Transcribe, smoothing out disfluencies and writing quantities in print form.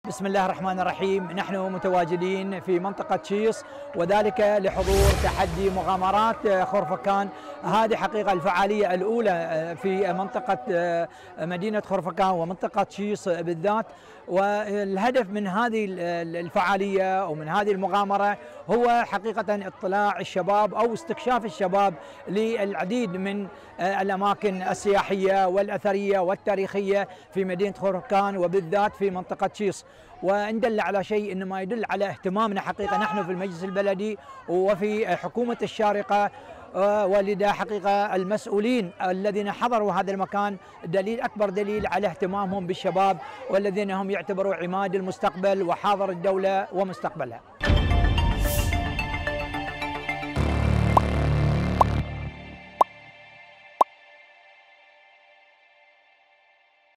بسم الله الرحمن الرحيم. نحن متواجدين في منطقة شيص، وذلك لحضور تحدي مغامرات خرفكان. هذه حقيقة الفعالية الأولى في منطقة مدينة خرفكان ومنطقة شيص بالذات. والهدف من هذه الفعالية ومن هذه المغامرة هو حقيقة اطلاع الشباب أو استكشاف الشباب للعديد من الأماكن السياحية والأثرية والتاريخية في مدينة خرفكان وبالذات في منطقة شيص. وإن دل على شيء إنما يدل على اهتمامنا حقيقة نحن في المجلس البلدي وفي حكومة الشارقة، ولذا حقيقة المسؤولين الذين حضروا هذا المكان دليل أكبر دليل على اهتمامهم بالشباب، والذين هم يعتبروا عماد المستقبل وحاضر الدولة ومستقبلها.